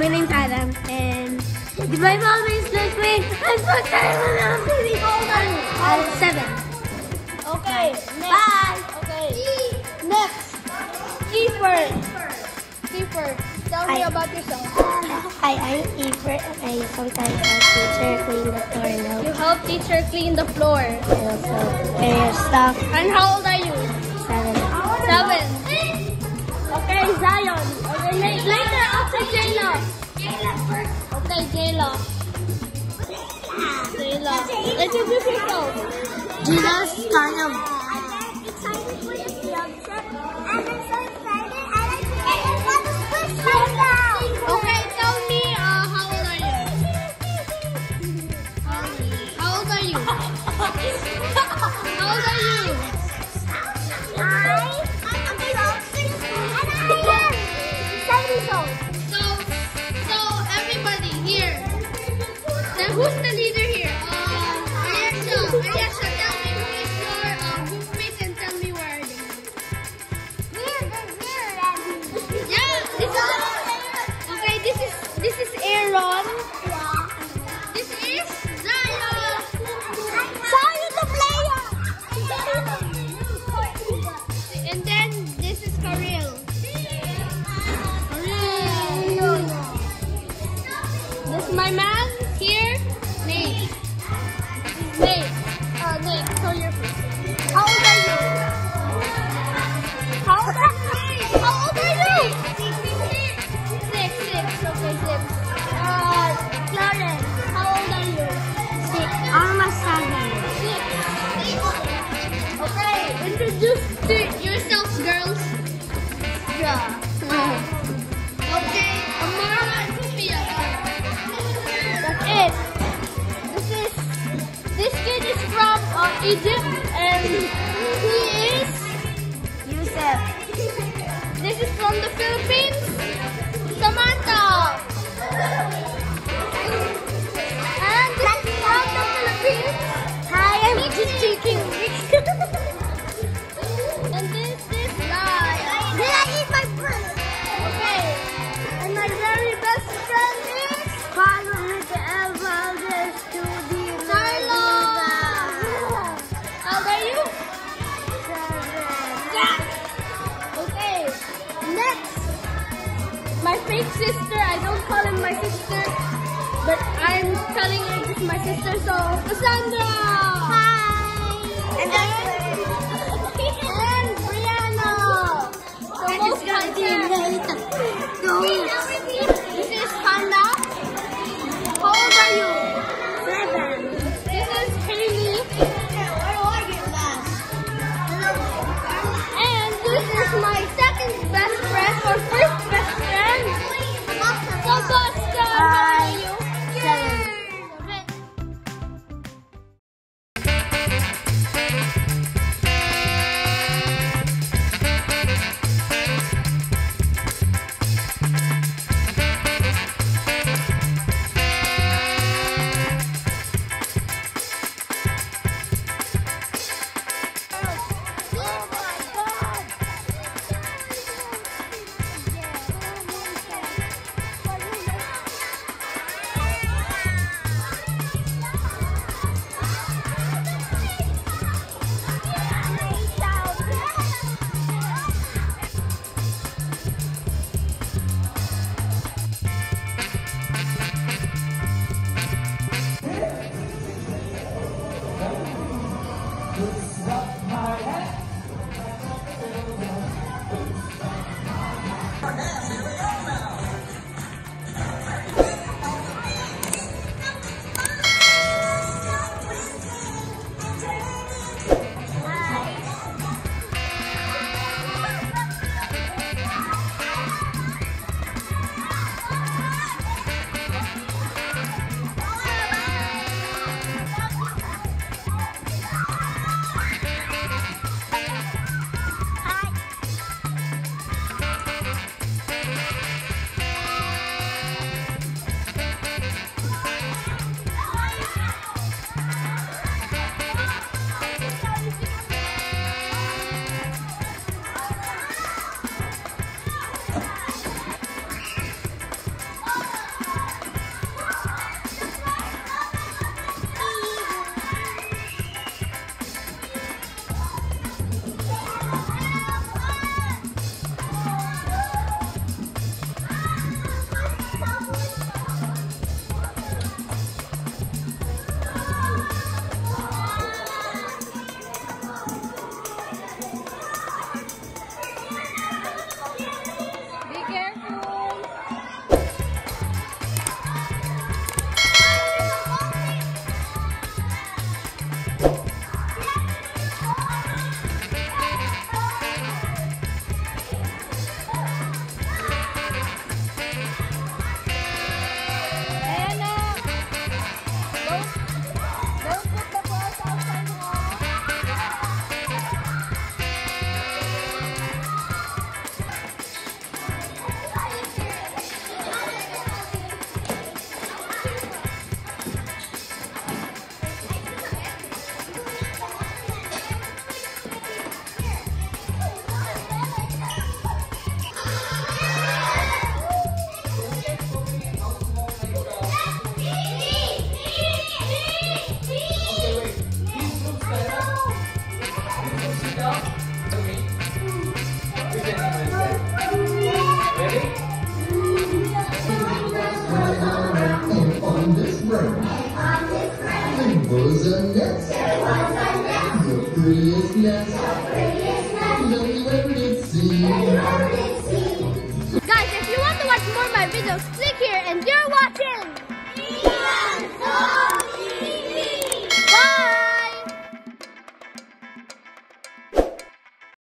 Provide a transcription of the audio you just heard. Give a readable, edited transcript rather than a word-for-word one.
my name's Adam, and my mom is like, wait, I'm so tired when I'm feeling older. 7. Okay, next. Bye. Okay. Next. Keeper. Tell me about yourself. Hi, I'm Keeper. I sometimes help teacher clean the floor now. You help teacher clean the floor. I also prepare stuff. And how old are you? 7. 7. Okay, Zion. Okay, later after Jayla. Okay, Jayla. Introduce yourself. Jesus, kind of. I'm excited for the field trip, and I'm so excited. I like to get in one switch right now. Okay, tell me how old are you? How old are you? How old are you? I'm 6 and I am 7 years old. So everybody here. Then who's the leader here? Ayesha, tell me who is your groupmate and tell me where are they? Yeah, okay, this is Aaron. This is Zion. Zion the player. And then this is Karil. This is my man here, Nate. Nate, show your face. How old are you? How old are you? How old are you? 6. Okay, 6. Clarence, how old are you? 6. Almost 7. 6. Okay, introduce yourselves, girls. Yeah. Okay, Amara and Sophia. That's it. This kid is from Egypt, and he is Yusef. This is from the Philippines, Samantha. And this is from the Philippines. Hi, I'm just taking. And this is Guy. Did I eat my bread? Okay. And my very best friend is Follow me to Evaldes to the Carlo. How old are you? 7. Okay. Next. My fake sister. I don't call him my sister, but I'm telling her this is my sister. So Cassandra. Hi. And Brianna. So most This is Hannah. How old are you? 7. This is Haley. And this is my second best friend or first best friend. So Buster. How old are you? was a nest. The prettiest nest that you ever did see.